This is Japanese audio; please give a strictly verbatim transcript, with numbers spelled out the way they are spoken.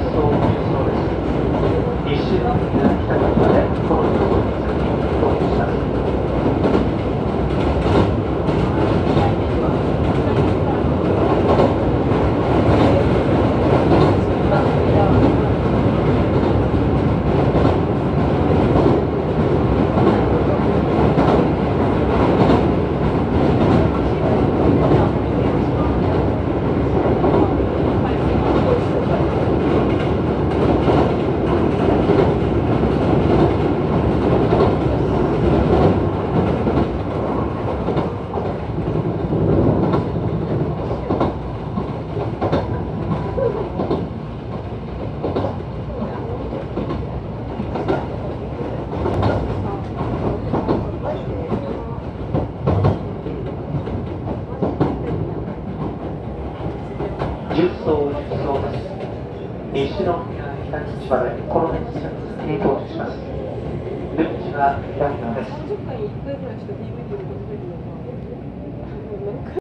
送輸送です。西宮北口までこの乗車に到着します。重曹輸送です。西宮北口までこの電車に到着します。出口は左側です。 さんじゅっかいにいっかいぐらいしか ディーブイディー を出せるのか。